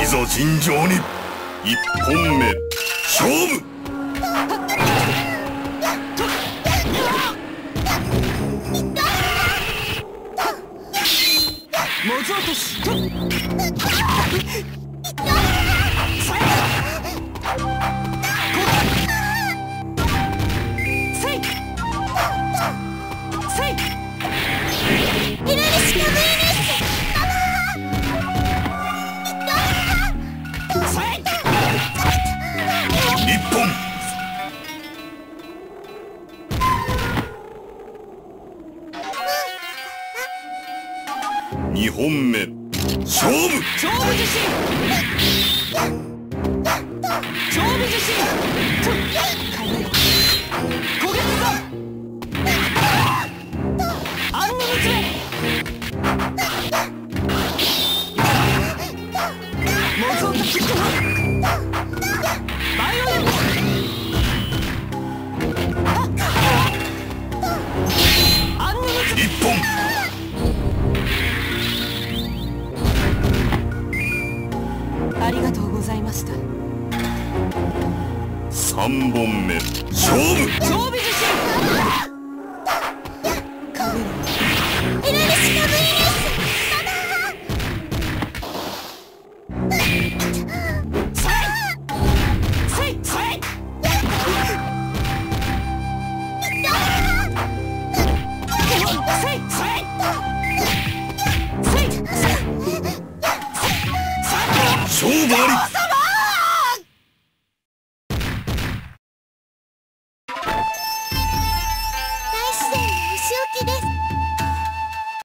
いざ尋常に一本目勝負。 モズ落とし。 2本目勝負。 勝負自信。勝負自信。焦げるぞ。アンヌ娘。モズオタキックファン。バイオレント。アンヌ娘。 1本。 ありがとうございました。 3本目勝負。 勝負自